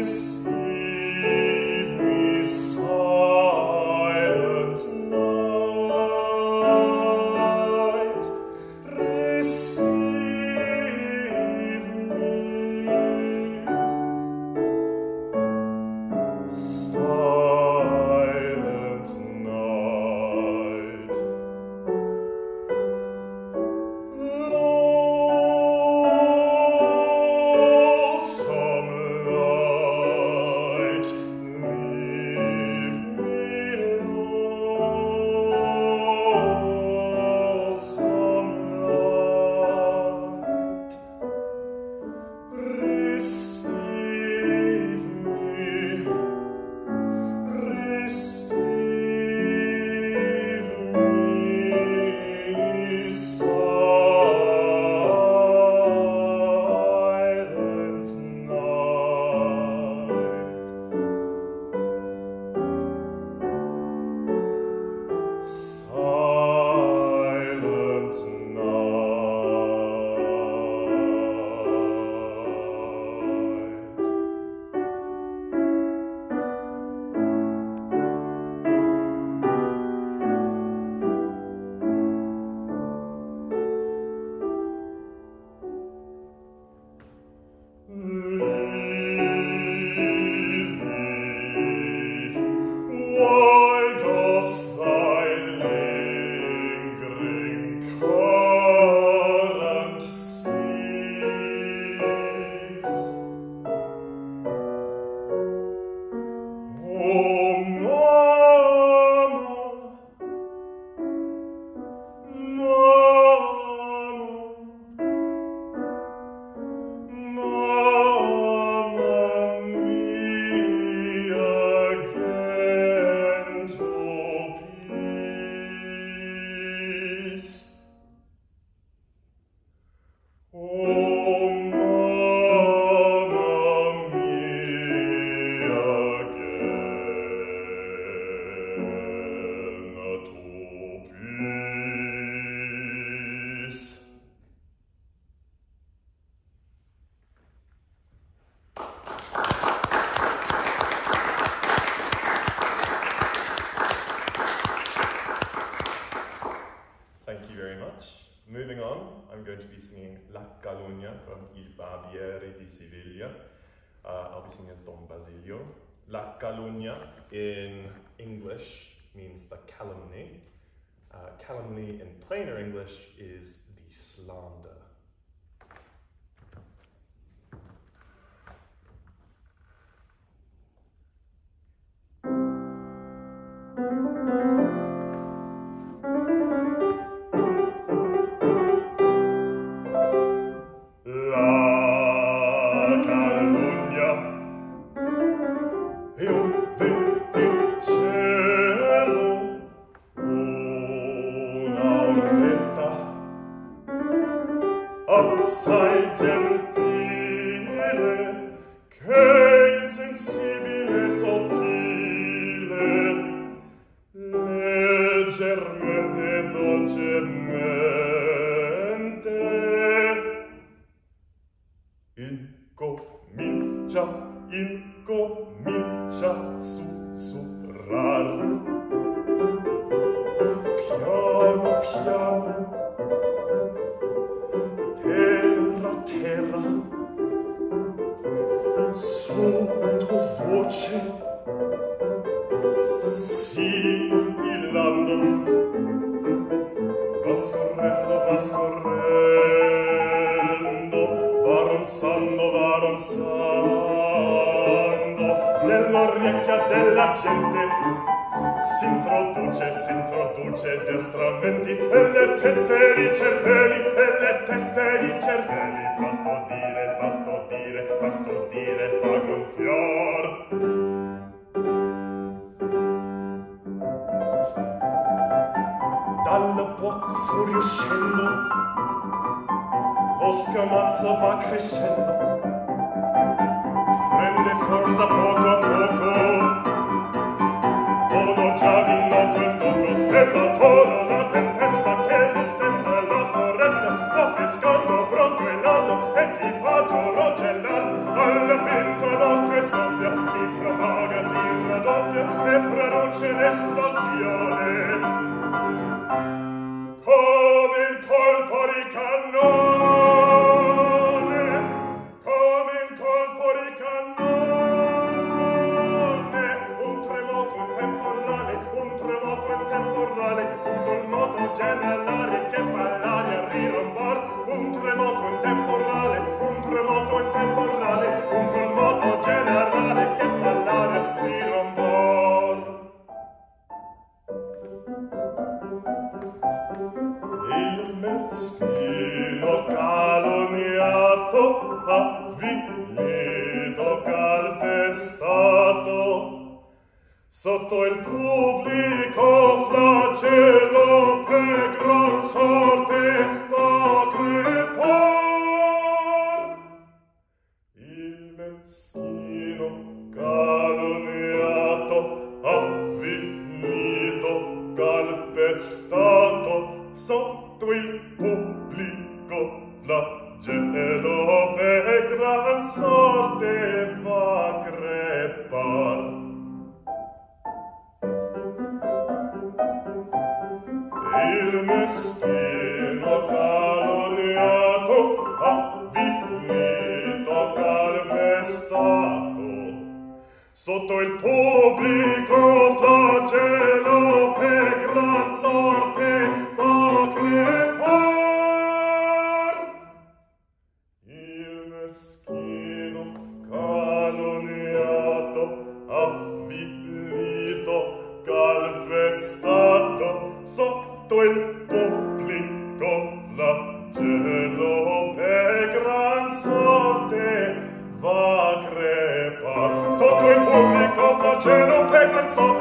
Moving on, I'm going to be singing La Calunnia from Il Barbiere di Siviglia. I'll be singing as Don Basilio. La Calunnia in English means the calumny. Calumny in plainer English is the slander. Assai gentile, che insensibile sottile, leggermente dolcemente, incomincia sussurrar. Piano piano, terra, sottovoce, sibilando, va scorrendo, va ronzando, nell'orecchia della gente, s'introduce destramente, e le teste di cervelli, fa stordire, fa gonfior. Dal bocco fuoriuscendo, lo scamazzo va crescendo, prende forza poco a poco, volo già di noto in noto, sembra toro la tempesta che ne sembra la foresta, va pescando pronto e nato e ti fa giuro gelare, alla finta notte scoppia sotto il pubblico flagello per gran sorte va crepar. Il meschino calunniato, avvilito, calpestato, sotto il pubblico flagello per gran sorte va crepar. Il meschino calunniato, avvilito, calpestato, sotto il pubblico flagello per gran sorte va crepar. Il meschino calunniato, avvilito, calpestato, sotto il pubblico flagello per gran sorte va crepar. Sotto il pubblico flagello per gran sorte